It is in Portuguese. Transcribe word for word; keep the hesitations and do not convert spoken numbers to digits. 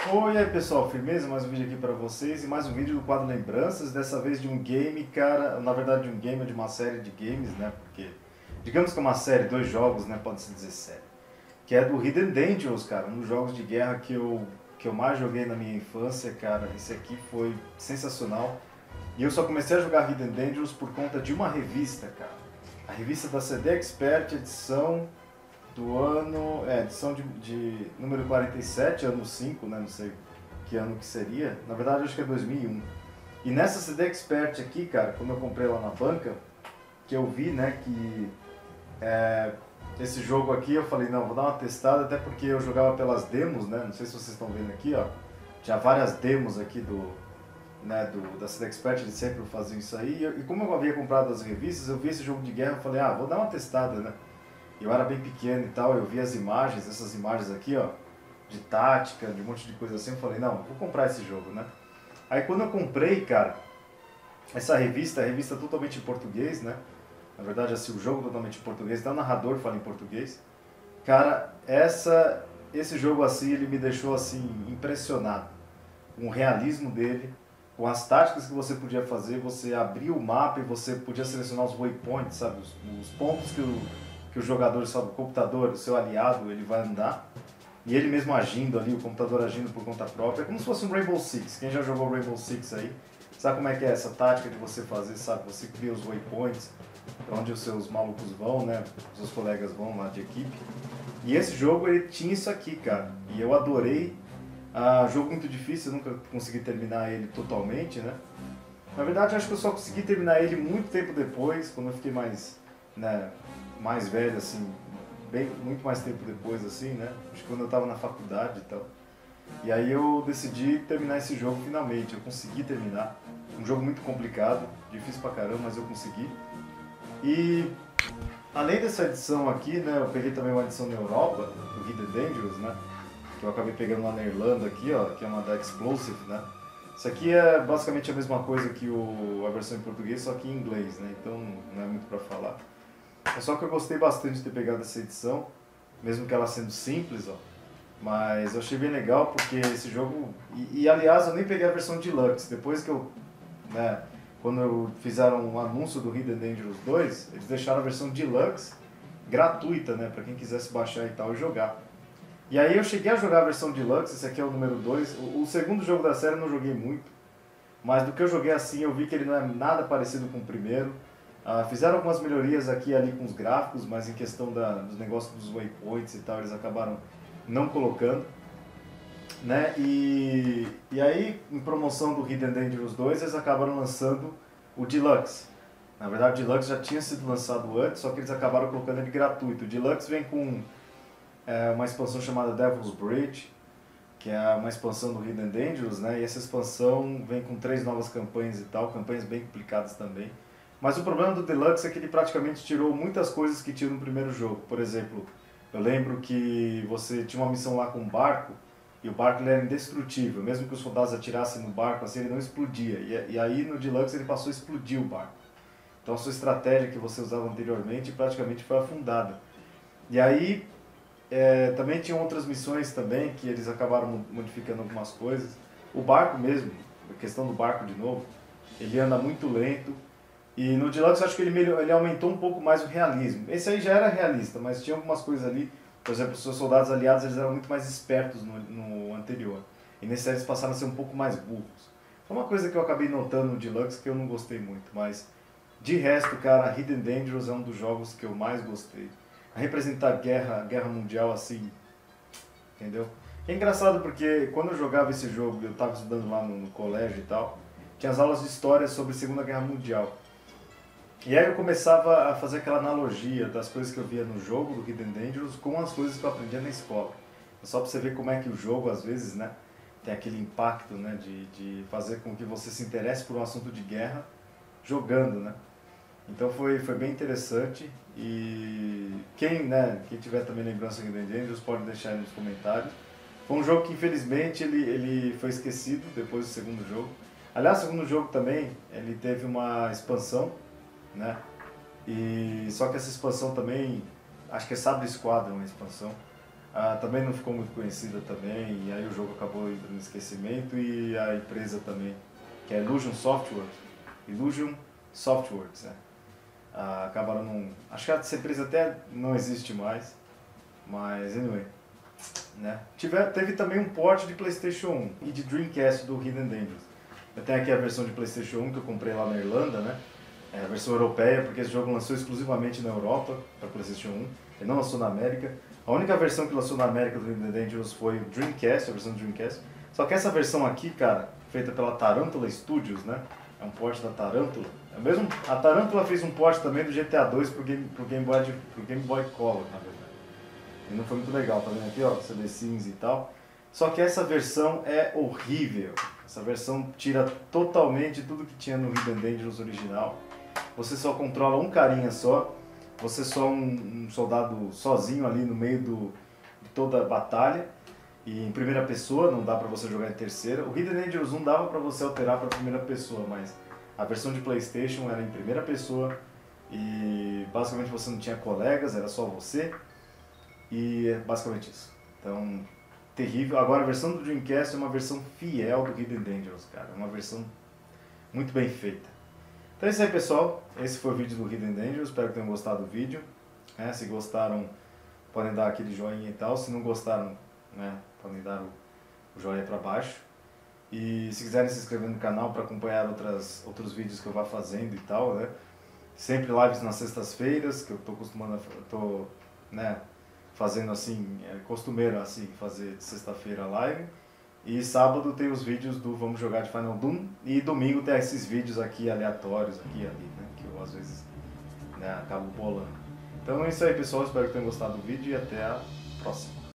Oi, aí pessoal, firmeza? Mais um vídeo aqui pra vocês e mais um vídeo do quadro Lembranças, dessa vez de um game, cara, na verdade de um game ou de uma série de games, né, porque digamos que é uma série, dois jogos, né, pode-se dizer série, que é do Hidden Dangerous, cara, um dos jogos de guerra que eu, que eu mais joguei na minha infância, cara, esse aqui foi sensacional, e eu só comecei a jogar Hidden Dangerous por conta de uma revista, cara, a revista da C D Expert, edição do ano, é, edição de, de número quarenta e sete, ano cinco, né, não sei que ano que seria, na verdade acho que é dois mil e um. E nessa C D Expert aqui, cara, quando eu comprei lá na banca, que eu vi, né, que é, esse jogo aqui, eu falei, não, vou dar uma testada, até porque eu jogava pelas demos, né, não sei se vocês estão vendo aqui, ó, tinha várias demos aqui do, né, do, da C D Expert, eles sempre faziam isso aí, e, eu, e como eu havia comprado as revistas, eu vi esse jogo de guerra, eu falei, ah, vou dar uma testada, né. Eu era bem pequeno e tal, eu vi as imagens, essas imagens aqui, ó, de tática, de um monte de coisa assim, eu falei, não, vou comprar esse jogo, né? Aí quando eu comprei, cara, essa revista, a revista totalmente em português, né? Na verdade, assim, o jogo totalmente em português, até o narrador fala em português. Cara, essa, esse jogo assim, ele me deixou assim, impressionado com o realismo dele, com as táticas que você podia fazer, você abria o mapa e você podia selecionar os waypoints, sabe? Os, os pontos que o que o jogador, sabe, o computador, o seu aliado, ele vai andar, e ele mesmo agindo ali, o computador agindo por conta própria, é como se fosse um Rainbow Six. Quem já jogou Rainbow Six aí, sabe como é que é essa tática de você fazer, sabe, você cria os waypoints, onde os seus malucos vão, né, os seus colegas vão lá de equipe, e esse jogo, ele tinha isso aqui, cara, e eu adorei. Ah, jogo muito difícil, eu nunca consegui terminar ele totalmente, né, na verdade, acho que eu só consegui terminar ele muito tempo depois, quando eu fiquei mais, né, mais velho, assim, bem, muito mais tempo depois, assim, né? Acho que quando eu estava na faculdade e tal. E aí eu decidi terminar esse jogo finalmente, eu consegui terminar. Um jogo muito complicado, difícil pra caramba, mas eu consegui. E além dessa edição aqui, né, eu peguei também uma edição na Europa, do Hidden Dangerous, né? Que eu acabei pegando lá na Irlanda aqui, ó, que é uma da Explosive, né? Isso aqui é basicamente a mesma coisa que o, a versão em português, só que em inglês, né? Então não é muito pra falar. É só que eu gostei bastante de ter pegado essa edição, mesmo que ela sendo simples, ó. Mas eu achei bem legal porque esse jogo... E, e aliás, eu nem peguei a versão Deluxe. Depois que eu... Né, quando eu fizeram um anúncio do Hidden Dangerous dois, eles deixaram a versão Deluxe gratuita, né? Pra quem quisesse baixar e tal e jogar. E aí eu cheguei a jogar a versão Deluxe, esse aqui é o número dois. O, o segundo jogo da série eu não joguei muito. Mas do que eu joguei assim, eu vi que ele não é nada parecido com o primeiro. Uh, fizeram algumas melhorias aqui e ali com os gráficos, mas em questão da, dos negócios dos waypoints e tal, eles acabaram não colocando. Né? E, e aí, em promoção do Hidden Dangerous dois, eles acabaram lançando o Deluxe. Na verdade, o Deluxe já tinha sido lançado antes, só que eles acabaram colocando ele gratuito. O Deluxe vem com é, uma expansão chamada Devil's Bridge, que é uma expansão do Hidden Dangerous, né? E essa expansão vem com três novas campanhas e tal, campanhas bem complicadas também. Mas o problema do Deluxe é que ele praticamente tirou muitas coisas que tinha no primeiro jogo. Por exemplo, eu lembro que você tinha uma missão lá com um barco, e o barco ele era indestrutível. Mesmo que os soldados atirassem no barco, assim, ele não explodia. E, e aí no Deluxe ele passou a explodir o barco. Então a sua estratégia que você usava anteriormente praticamente foi afundada. E aí é, também tinham outras missões também, que eles acabaram modificando algumas coisas. O barco mesmo, a questão do barco de novo, ele anda muito lento. E no Deluxe eu acho que ele, melhor, ele aumentou um pouco mais o realismo. Esse aí já era realista, mas tinha algumas coisas ali. Por exemplo, os seus soldados aliados eles eram muito mais espertos no, no anterior. E nesse aí eles passaram a ser um pouco mais burros. Foi uma coisa que eu acabei notando no Deluxe que eu não gostei muito. Mas de resto, cara, Hidden Dangerous é um dos jogos que eu mais gostei. A representar guerra, guerra mundial assim, entendeu? É engraçado porque quando eu jogava esse jogo, eu estava estudando lá no, no colégio e tal, tinha as aulas de história sobre a Segunda Guerra Mundial. E aí eu começava a fazer aquela analogia das coisas que eu via no jogo do Hidden Dangerous com as coisas que eu aprendia na escola. Só pra você ver como é que o jogo, às vezes, né, tem aquele impacto, né, de, de fazer com que você se interesse por um assunto de guerra jogando, né. Então foi, foi bem interessante e quem, né, quem tiver também lembrança do Hidden Dangerous pode deixar aí nos comentários. Foi um jogo que infelizmente ele, ele foi esquecido depois do segundo jogo. Aliás, o segundo jogo também, ele teve uma expansão, né? E só que essa expansão também, acho que é Sabre Squadron a expansão, Ah, também não ficou muito conhecida também, e aí o jogo acabou indo no esquecimento, e a empresa também, que é Illusion Softworks, Illusion Softworks, né? Ah, acabaram não... Acho que essa empresa até não existe mais, mas anyway, né? Tive, teve também um port de PlayStation um e de Dreamcast do Hidden Dangerous. Eu tenho aqui a versão de PlayStation um que eu comprei lá na Irlanda, né? É a versão europeia, porque esse jogo lançou exclusivamente na Europa, para PlayStation um, ele não lançou na América. A única versão que lançou na América do Hidden Dangerous foi o Dreamcast, a versão do Dreamcast. Só que essa versão aqui, cara, feita pela Tarantula Studios, né? É um port da Tarantula. É mesmo, a Tarantula fez um port também do G T A dois pro Game, pro Game, Boy, pro Game Boy Color, na verdade. E não foi muito legal, tá vendo aqui, ó, C D cinza e tal. Só que essa versão é horrível. Essa versão tira totalmente tudo que tinha no Hidden Dangerous original. Você só controla um carinha só. Você só um, um soldado sozinho ali no meio do, de toda a batalha. E em primeira pessoa, não dá pra você jogar em terceira. O Hidden Dangerous um dava pra você alterar pra primeira pessoa, mas a versão de PlayStation era em primeira pessoa. E basicamente você não tinha colegas, era só você. E é basicamente isso. Então, terrível. Agora a versão do Dreamcast é uma versão fiel do Hidden Dangerous, cara. Uma versão muito bem feita. Então é isso aí, pessoal. Esse foi o vídeo do Hidden Dangerous. Espero que tenham gostado do vídeo. É, se gostaram, podem dar aquele joinha e tal. Se não gostaram, né, podem dar o, o joinha para baixo. E se quiserem se inscrever no canal para acompanhar outras, outros vídeos que eu vá fazendo e tal, né. Sempre lives nas sextas-feiras, que eu estou acostumando a... Tô, né, fazendo assim, é costumeiro assim, fazer sexta-feira live. E sábado tem os vídeos do Vamos Jogar de Final Doom. E domingo tem esses vídeos aqui aleatórios, aqui e ali, né? Que eu às vezes, né, acabo bolando. Então é isso aí, pessoal. Espero que tenham gostado do vídeo e até a próxima.